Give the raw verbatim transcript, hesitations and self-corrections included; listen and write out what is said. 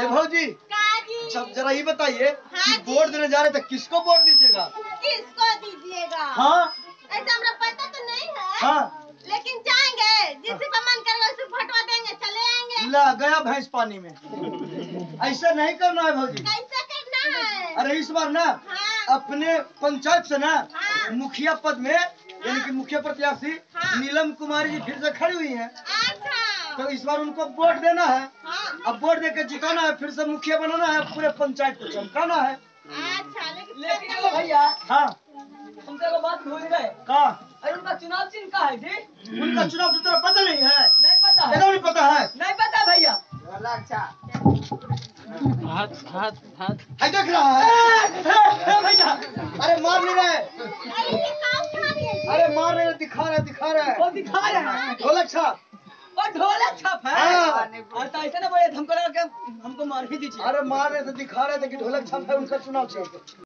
भौजी सब जरा ये बताइए कि वोट देने जा रहे थे, किसको वोट दीजिएगा? किसको दीजिएगा? हाँ ऐसा हमरा पता तो नहीं है। हाँ लेकिन जाएंगे, जिसे का मन करेगा उसे फटवा देंगे, चले आएंगे। ला गया भैंस पानी में। ऐसा नहीं करना है भौजी। कैसा करना है? अरे इस बार ना हाँ। अपने पंचायत से ना हाँ। मुखिया पद में यानी कि मुखिया प्रत्याशी हाँ। नीलम कुमारी जी फिर से खड़ी हुई हैं, अच्छा। तो इस बार उनको वोट देना है। हाँ। अब वोट देके जिताना है, फिर से मुखिया बनाना है, पूरे पंचायत को चमकाना है। अच्छा, लेकिन लेकिन वो भैया हाँ तुमसे वो बात भूल गए। का अरे उनका चुनाव चिन्ह का है जी? उनका चुनाव तो तेरा पता नहीं है? नहीं पता है। एकदम नहीं पता है। नहीं पता भैया। हाथ हाथ हाथ है देख रहा है भैया अरे मार नहीं रहे, अरे ये काम कहाँ गया? अरे मार नहीं रहे, दिखा रहे दिखा रहे वो दिखा रहे हैं ढोलक छाप। और ढोलक छाप है। हाँ। और तो ऐसे ना बोले हमको लगा कि हमको मार ही दीजिए। अरे मार रहे थे, दिखा रहे थे कि ढोलक छाप है, उनका चुनाव चाहिए।